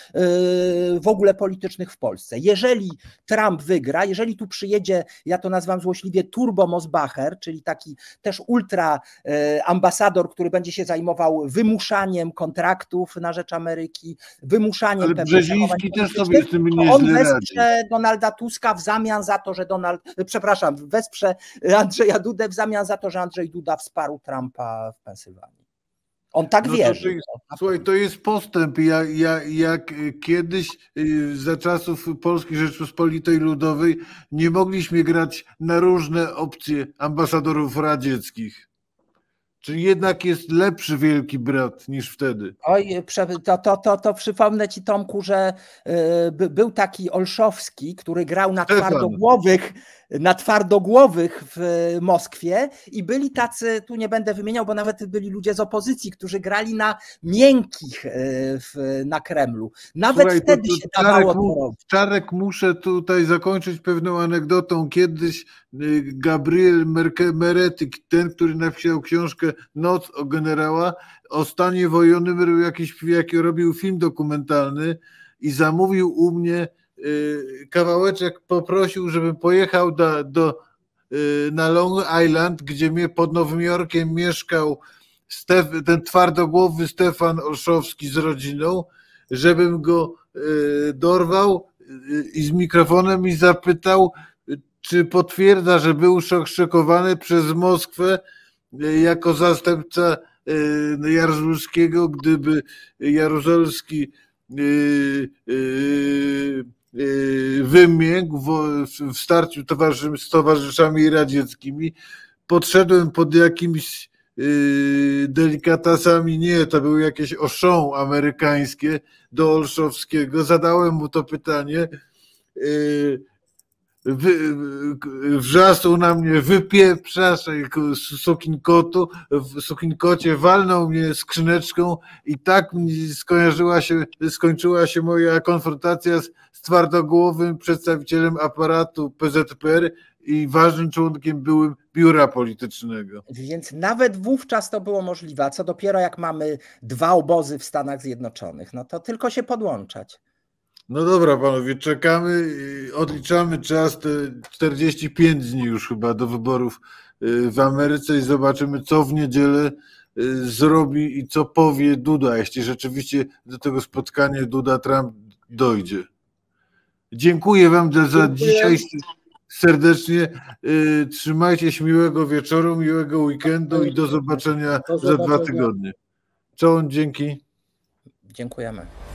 w ogóle politycznych w Polsce. Jeżeli Trump wygra, jeżeli tu przyjedzie, ja to nazywam złośliwie Turbo Mosbacher, czyli taki też ultra ambasador, który będzie się zajmował wymuszaniem kontraktów na rzecz Ameryki, wymuszaniem ale pewnych Brzeziński też sobie z tym nieźle on radzi. wesprze Donalda Tuska w zamian za to, że Donald, przepraszam, wesprze Andrzeja Dudę w zamian za to, że Andrzej Duda wsparł Trumpa w Pensylwanii. On tak no wierzy. To jest, słuchaj, to jest postęp. Ja, ja, jak kiedyś za czasów Polskiej Rzeczypospolitej Ludowej nie mogliśmy grać na różne opcje ambasadorów radzieckich. Czyli jednak jest lepszy Wielki Brat niż wtedy. Oj, to, to, to, to przypomnę ci, Tomku, że y, był taki Olszowski, który grał na twardogłowych, na twardogłowych w Moskwie i byli tacy, tu nie będę wymieniał, bo nawet byli ludzie z opozycji, którzy grali na miękkich w, na Kremlu. Nawet Słuchaj, wtedy to, to, się dawało to robić. Czarek, muszę tutaj zakończyć pewną anegdotą. Kiedyś Gabriel Meretyk, ten, który napisał książkę Noc o generała, o stanie wojennym jakiś, jaki robił film dokumentalny i zamówił u mnie kawałeczek, poprosił, żebym pojechał do, do, na Long Island, gdzie mnie pod Nowym Jorkiem mieszkał Stef, ten twardogłowy Stefan Olszowski z rodziną, żebym go dorwał i z mikrofonem i zapytał, czy potwierdza, że był szokowany przez Moskwę jako zastępca Jaruzelskiego, gdyby Jaruzelski wymiękł w starciu z towarzyszami radzieckimi. Podszedłem pod jakimiś delikatasami, nie, to były jakieś Auchan amerykańskie, do Olszowskiego. Zadałem mu to pytanie. Wy, wrzasnął na mnie, wypieprzasz, sukinkotu, w sukinkocie, walnął mnie skrzyneczką i tak skojarzyła się, skończyła się moja konfrontacja z, z twardogłowym przedstawicielem aparatu P Z P R i ważnym członkiem byłym biura politycznego. Więc nawet wówczas to było możliwe, a co dopiero jak mamy dwa obozy w Stanach Zjednoczonych, no to tylko się podłączać. No dobra, panowie, czekamy, odliczamy czas, te czterdzieści pięć dni już chyba do wyborów w Ameryce i zobaczymy, co w niedzielę zrobi i co powie Duda, jeśli rzeczywiście do tego spotkania Duda-Trump dojdzie. Dziękuję wam za, za dzisiaj serdecznie. Trzymajcie się, miłego wieczoru, miłego weekendu i do zobaczenia, do zobaczenia. za dwa tygodnie. Czołem, dzięki. Dziękujemy.